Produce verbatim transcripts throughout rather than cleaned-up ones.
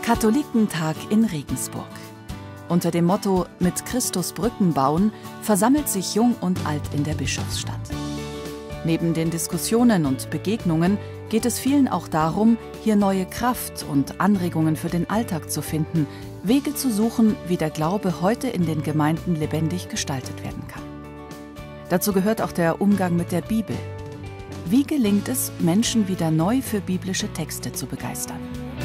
Katholikentag in Regensburg. Unter dem Motto »Mit Christus Brücken bauen« versammelt sich Jung und Alt in der Bischofsstadt. Neben den Diskussionen und Begegnungen geht es vielen auch darum, hier neue Kraft und Anregungen für den Alltag zu finden, Wege zu suchen, wie der Glaube heute in den Gemeinden lebendig gestaltet werden kann. Dazu gehört auch der Umgang mit der Bibel. Wie gelingt es, Menschen wieder neu für biblische Texte zu begeistern?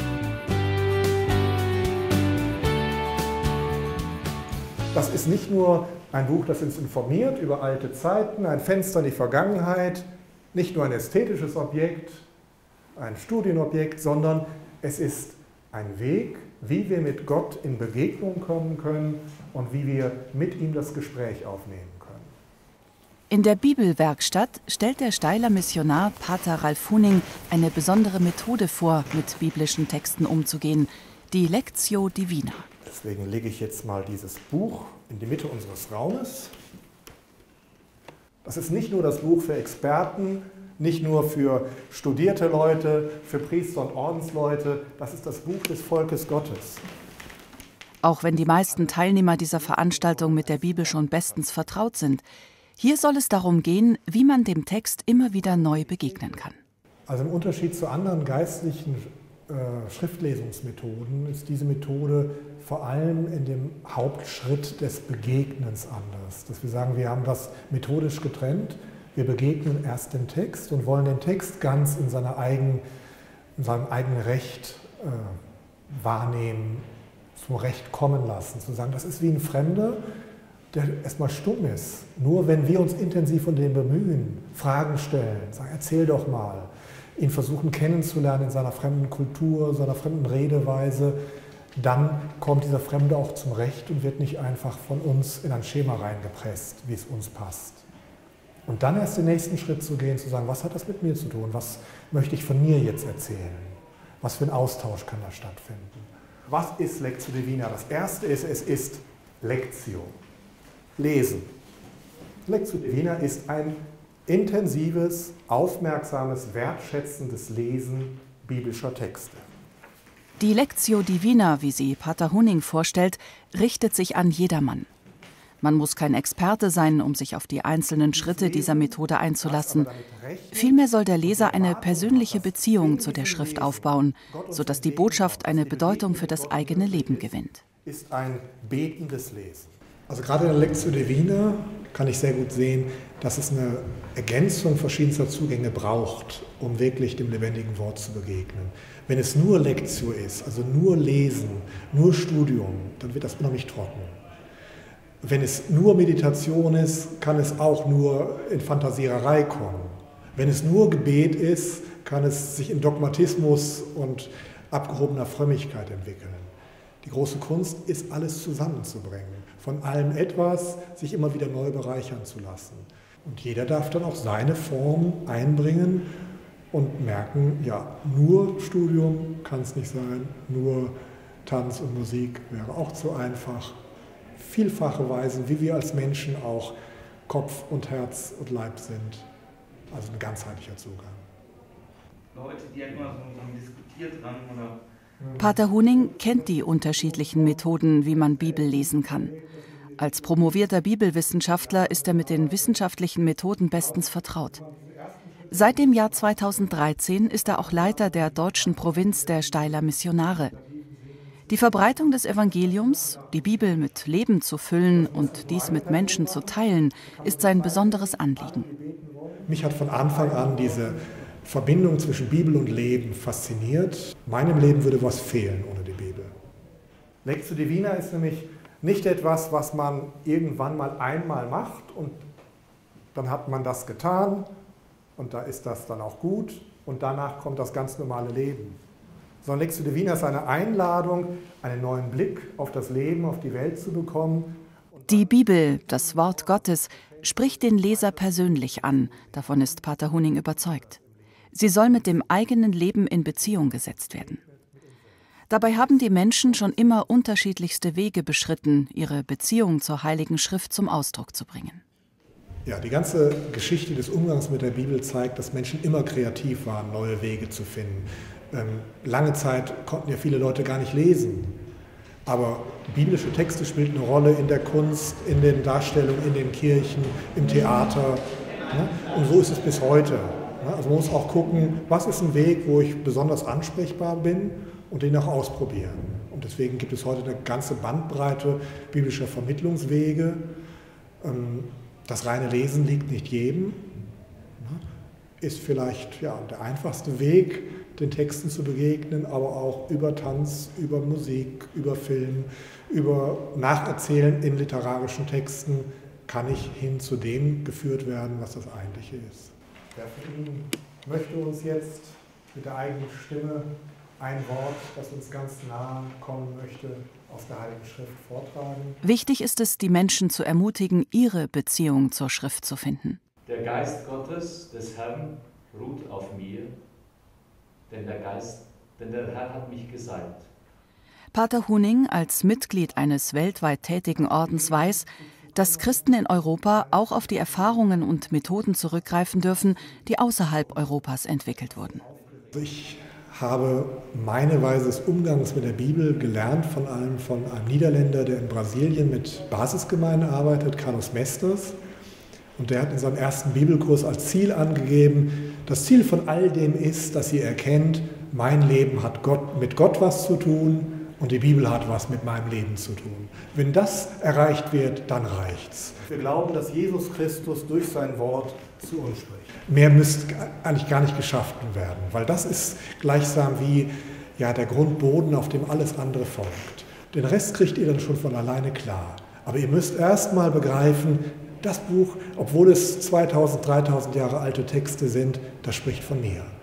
Das ist nicht nur ein Buch, das uns informiert über alte Zeiten, ein Fenster in die Vergangenheit, nicht nur ein ästhetisches Objekt, ein Studienobjekt, sondern es ist ein Weg, wie wir mit Gott in Begegnung kommen können und wie wir mit ihm das Gespräch aufnehmen können. In der Bibelwerkstatt stellt der Steyler Missionar Pater Ralf Huning eine besondere Methode vor, mit biblischen Texten umzugehen, die Lectio Divina. Deswegen lege ich jetzt mal dieses Buch in die Mitte unseres Raumes. Das ist nicht nur das Buch für Experten, nicht nur für studierte Leute, für Priester und Ordensleute, das ist das Buch des Volkes Gottes. Auch wenn die meisten Teilnehmer dieser Veranstaltung mit der Bibel schon bestens vertraut sind, hier soll es darum gehen, wie man dem Text immer wieder neu begegnen kann. Also im Unterschied zu anderen geistlichen äh, Schriftlesungsmethoden ist diese Methode vor allem in dem Hauptschritt des Begegnens anders. Dass wir sagen, wir haben das methodisch getrennt. Wir begegnen erst dem Text und wollen den Text ganz in, seiner eigenen, in seinem eigenen Recht äh, wahrnehmen, zum Recht kommen lassen. Zu sagen, das ist wie ein Fremder, der erstmal stumm ist. Nur wenn wir uns intensiv um den bemühen, Fragen stellen, sagen, erzähl doch mal, ihn versuchen kennenzulernen in seiner fremden Kultur, seiner fremden Redeweise, dann kommt dieser Fremde auch zum Recht und wird nicht einfach von uns in ein Schema reingepresst, wie es uns passt. Und dann erst den nächsten Schritt zu gehen, zu sagen, was hat das mit mir zu tun? Was möchte ich von mir jetzt erzählen? Was für ein Austausch kann da stattfinden? Was ist Lectio Divina? Das erste ist, es ist Lectio, Lesen. Lectio Divina ist ein intensives, aufmerksames, wertschätzendes Lesen biblischer Texte. Die Lectio Divina, wie sie Pater Huning vorstellt, richtet sich an jedermann. Man muss kein Experte sein, um sich auf die einzelnen Schritte dieser Methode einzulassen. Vielmehr soll der Leser eine persönliche Beziehung zu der Schrift aufbauen, sodass die Botschaft eine Bedeutung für das eigene Leben gewinnt. Ist ein betendes Lesen. Also gerade in der Lectio Divina kann ich sehr gut sehen, dass es eine Ergänzung verschiedenster Zugänge braucht, um wirklich dem lebendigen Wort zu begegnen. Wenn es nur Lectio ist, also nur Lesen, nur Studium, dann wird das unheimlich trocken. Wenn es nur Meditation ist, kann es auch nur in Fantasiererei kommen. Wenn es nur Gebet ist, kann es sich in Dogmatismus und abgehobener Frömmigkeit entwickeln. Die große Kunst ist, alles zusammenzubringen, von allem etwas, sich immer wieder neu bereichern zu lassen. Und jeder darf dann auch seine Form einbringen und merken, ja, nur Studium kann es nicht sein, nur Tanz und Musik wäre auch zu einfach. Vielfache Weisen, wie wir als Menschen auch Kopf und Herz und Leib sind. Also ein ganzheitlicher Zugang. Leute, die ja immer so diskutiert dran, oder? Pater Huning kennt die unterschiedlichen Methoden, wie man Bibel lesen kann. Als promovierter Bibelwissenschaftler ist er mit den wissenschaftlichen Methoden bestens vertraut. Seit dem Jahr zweitausenddreizehn ist er auch Leiter der deutschen Provinz der Steyler Missionare. Die Verbreitung des Evangeliums, die Bibel mit Leben zu füllen und dies mit Menschen zu teilen, ist sein besonderes Anliegen. Mich hat von Anfang an diese Verbindung zwischen Bibel und Leben fasziniert. Meinem Leben würde was fehlen ohne die Bibel. Lectio Divina ist nämlich nicht etwas, was man irgendwann mal einmal macht und dann hat man das getan und da ist das dann auch gut und danach kommt das ganz normale Leben. Sondern Lectio Divina ist eine Einladung, einen neuen Blick auf das Leben, auf die Welt zu bekommen. Die Bibel, das Wort Gottes, spricht den Leser persönlich an, davon ist Pater Huning überzeugt. Sie soll mit dem eigenen Leben in Beziehung gesetzt werden. Dabei haben die Menschen schon immer unterschiedlichste Wege beschritten, ihre Beziehung zur Heiligen Schrift zum Ausdruck zu bringen. Ja, die ganze Geschichte des Umgangs mit der Bibel zeigt, dass Menschen immer kreativ waren, neue Wege zu finden. Ähm, lange Zeit konnten ja viele Leute gar nicht lesen. Aber biblische Texte spielen eine Rolle in der Kunst, in den Darstellungen, in den Kirchen, im Theater. Ne? Und so ist es bis heute. Ne? Also man muss auch gucken, was ist ein Weg, wo ich besonders ansprechbar bin und den auch ausprobieren. Und deswegen gibt es heute eine ganze Bandbreite biblischer Vermittlungswege. Das reine Lesen liegt nicht jedem. Ist vielleicht ja, der einfachste Weg, den Texten zu begegnen, aber auch über Tanz, über Musik, über Film, über Nacherzählen in literarischen Texten kann ich hin zu dem geführt werden, was das Eigentliche ist. Wer von Ihnen möchte uns jetzt mit der eigenen Stimme ein Wort, das uns ganz nahe kommen möchte, aus der Heiligen Schrift vortragen? Wichtig ist es, die Menschen zu ermutigen, ihre Beziehung zur Schrift zu finden. Der Geist Gottes, des Herrn, ruht auf mir, denn der Geist, denn der Herr hat mich gesalbt. Pater Huning als Mitglied eines weltweit tätigen Ordens weiß, dass Christen in Europa auch auf die Erfahrungen und Methoden zurückgreifen dürfen, die außerhalb Europas entwickelt wurden. Ich habe meine Weise des Umgangs mit der Bibel gelernt, von einem, von einem Niederländer, der in Brasilien mit Basisgemeinden arbeitet, Carlos Mesters. Und der hat in seinem ersten Bibelkurs als Ziel angegeben, das Ziel von all dem ist, dass ihr erkennt, mein Leben hat Gott, mit Gott was zu tun und die Bibel hat was mit meinem Leben zu tun. Wenn das erreicht wird, dann reicht's. Wir glauben, dass Jesus Christus durch sein Wort zu uns spricht. Mehr müsste eigentlich gar nicht geschaffen werden, weil das ist gleichsam wie ja, der Grundboden, auf dem alles andere folgt. Den Rest kriegt ihr dann schon von alleine klar. Aber ihr müsst erst mal begreifen, das Buch, obwohl es zweitausend, dreitausend Jahre alte Texte sind, das spricht von mir.